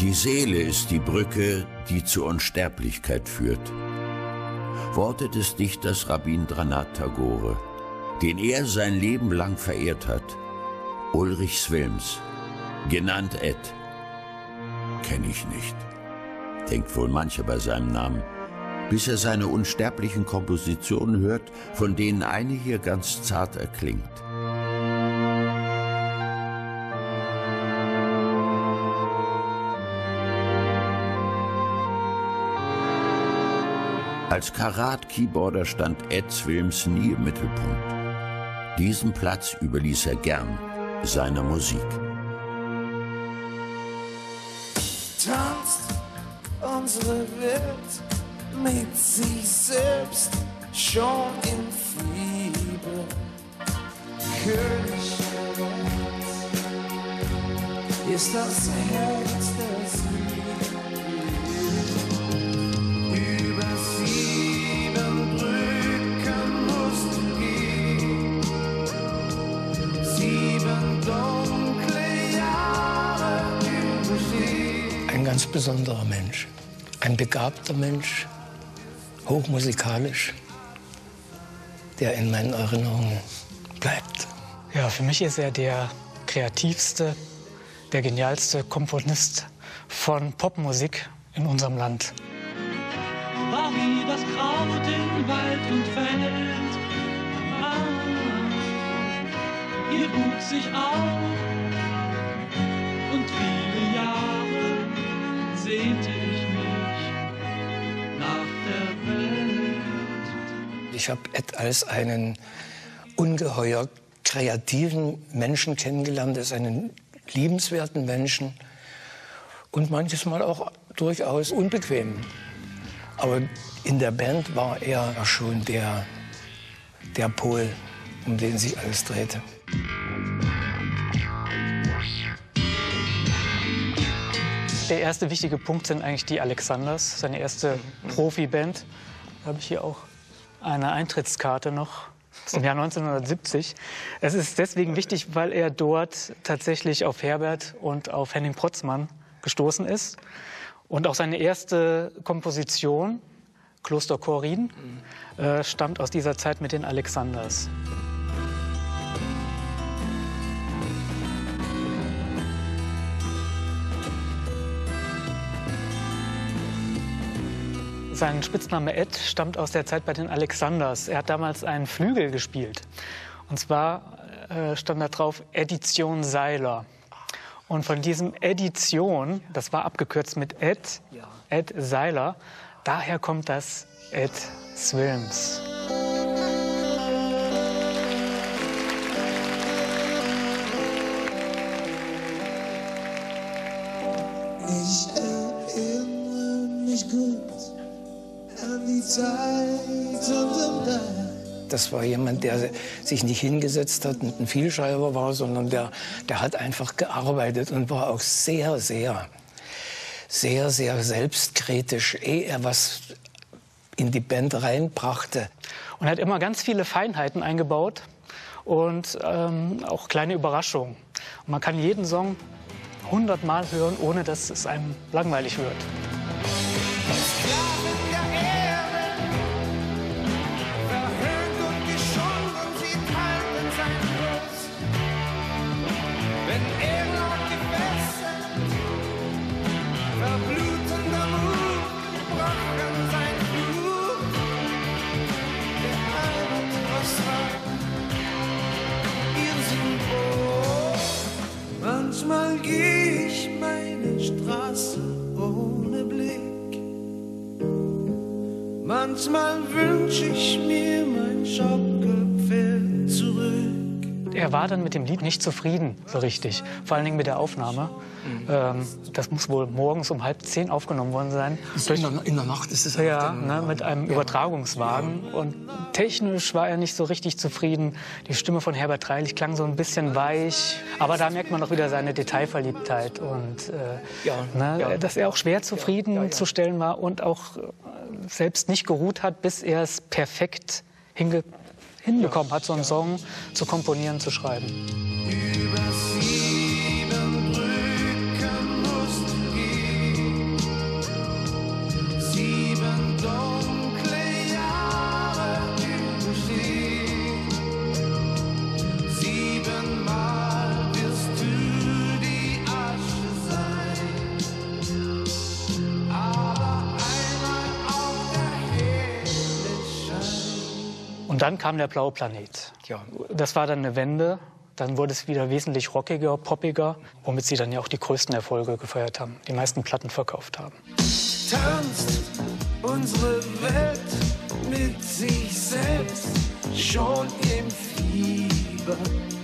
Die Seele ist die Brücke, die zur Unsterblichkeit führt. Worte des Dichters Rabindranath Tagore, den er sein Leben lang verehrt hat. Ulrich Swilms, genannt Ed. Kenn ich nicht, denkt wohl mancher bei seinem Namen, bis er seine unsterblichen Kompositionen hört, von denen eine hier ganz zart erklingt. Als Karat-Keyboarder stand Ed Swilms nie im Mittelpunkt. Diesen Platz überließ er gern seiner Musik. Tanzt unsere Welt mit sich selbst schon im Fieber. König ist das Herz der Süd. Über 7 Brücken musst du gehen, 7 dunkle Jahre überstehen. Ein ganz besonderer Mensch, ein begabter Mensch, hochmusikalisch, der in meinen Erinnerungen bleibt. Ja, für mich ist er der kreativste, der genialste Komponist von Popmusik in unserem Land. War wie das Kraut in Wald und Feld. Hier wuchs sich auf und viele Jahre sehnte ich mich nach der Welt. Ich habe Ed als einen ungeheuer kreativen Menschen kennengelernt, als einen liebenswerten Menschen und manches Mal auch durchaus unbequem. Aber in der Band war er schon der Pol, um den sich alles drehte. Der erste wichtige Punkt sind eigentlich die Alexanders, seine erste Profiband. Da habe ich hier auch eine Eintrittskarte noch aus dem Jahr 1970. Es ist deswegen wichtig, weil er dort tatsächlich auf Herbert und auf Henning Protzmann gestoßen ist. Und auch seine erste Komposition, Klosterchor Rieden, stammt aus dieser Zeit mit den Alexanders. Sein Spitzname Ed stammt aus der Zeit bei den Alexanders. Er hat damals einen Flügel gespielt. Und zwar stand da drauf Edition Seiler. Und von diesem Edition, das war abgekürzt mit Ed Seiler, daher kommt das Ed Swilms. Ich erinnere mich gut an die Zeit unterm Dach. Das war jemand, der sich nicht hingesetzt hat und ein Vielschreiber war, sondern der hat einfach gearbeitet und war auch sehr selbstkritisch, ehe er was in die Band reinbrachte. Und er hat immer ganz viele Feinheiten eingebaut und auch kleine Überraschungen. Und man kann jeden Song 100 Mal hören, ohne dass es einem langweilig wird. Manchmal geh ich meine Straße ohne Blick. Manchmal wünsch ich mir mein Schaukelpferd zurück. Er war dann mit dem Lied nicht zufrieden, so richtig. Vor allen Dingen mit der Aufnahme. Das muss wohl morgens um 9:30 aufgenommen worden sein. In der Nacht ist es auch ja, mit einem Übertragungswagen. Ja. Und technisch war er nicht so richtig zufrieden. Die Stimme von Herbert Reilich klang so ein bisschen weich. Aber da merkt man auch wieder seine Detailverliebtheit. Und dass er auch schwer zufriedenzustellen war und auch selbst nicht geruht hat, bis er es perfekt hinbekommen hat, so einen Song zu komponieren, zu schreiben. Über 7 Brücken musst du gehen. Und dann kam der Blaue Planet. Ja. Das war dann eine Wende. Dann wurde es wieder wesentlich rockiger, poppiger, womit sie dann ja auch die größten Erfolge gefeiert haben, die meisten Platten verkauft haben. Tanzt unsere Welt mit sich selbst schon im Fieber.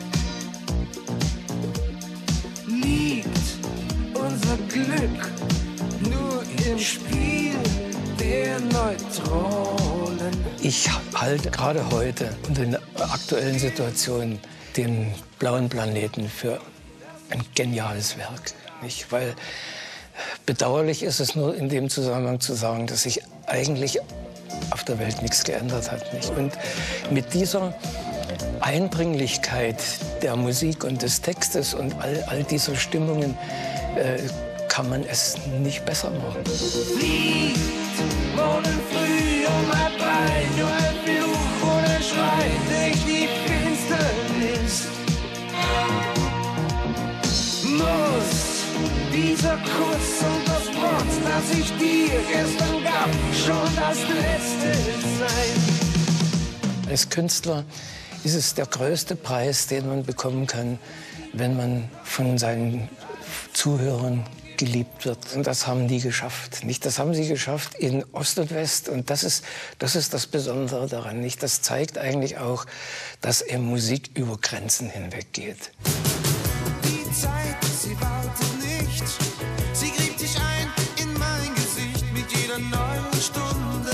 Liegt unser Glück nur im Spiel der Neutronen. Ich halte gerade heute und in der aktuellen Situation den Blauen Planeten für ein geniales Werk. Nicht? Weil bedauerlich ist es nur in dem Zusammenhang zu sagen, dass sich eigentlich auf der Welt nichts geändert hat. Nicht? Und mit dieser Eindringlichkeit der Musik und des Textes und all dieser Stimmungen kann man es nicht besser machen. Fliegt morgen früh um 3:30, nur ein Fluch oder Schrei durch die Finsternis. Muss dieser Kuss und das Wort, das ich dir gestern gab, schon das letzte sein? Als Künstler ist es der größte Preis, den man bekommen kann, wenn man von seinen Zuhörern geliebt wird. Und das haben die geschafft. Nicht? Das haben sie geschafft in Ost und West. Und das ist das Besondere daran. Nicht? Das zeigt eigentlich auch, dass eben Musik über Grenzen hinweg geht. Die Zeit, sie wartet nicht. Sie gräbt sich ein in mein Gesicht mit jeder neuen Stunde.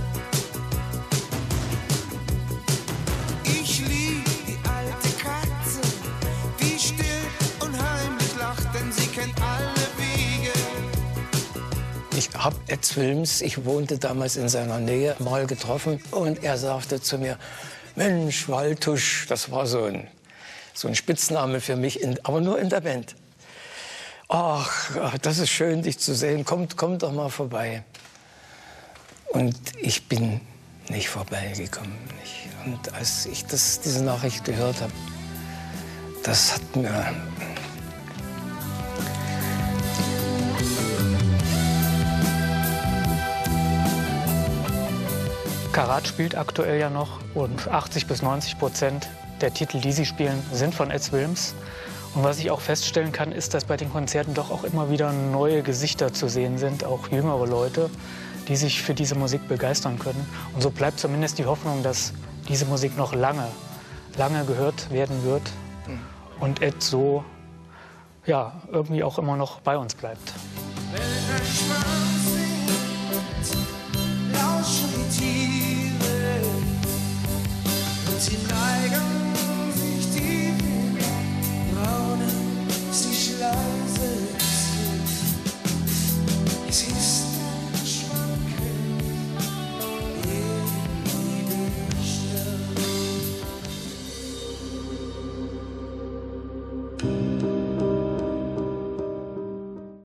Ich lieb die alte Katze, die still und heimlich lacht, denn sie kennt alle Wege. Ich habe Ed Wilms, ich wohnte damals in seiner Nähe, mal getroffen. Und er sagte zu mir, Mensch, Waltusch, das war so ein Spitzname für mich, aber nur in der Band. Ach, das ist schön, dich zu sehen. Kommt doch mal vorbei. Und ich bin nicht vorbeigekommen. Nicht. Und als ich diese Nachricht gehört habe, das hat mir... Karat spielt aktuell ja noch und 80-90% der Titel, die sie spielen, sind von Ed Wilms. Und was ich auch feststellen kann, ist, dass bei den Konzerten doch auch immer wieder neue Gesichter zu sehen sind, auch jüngere Leute, die sich für diese Musik begeistern können. Und so bleibt zumindest die Hoffnung, dass diese Musik noch lange gehört werden wird und Ed so ja, irgendwie auch immer noch bei uns bleibt. Wenn ein Schwanz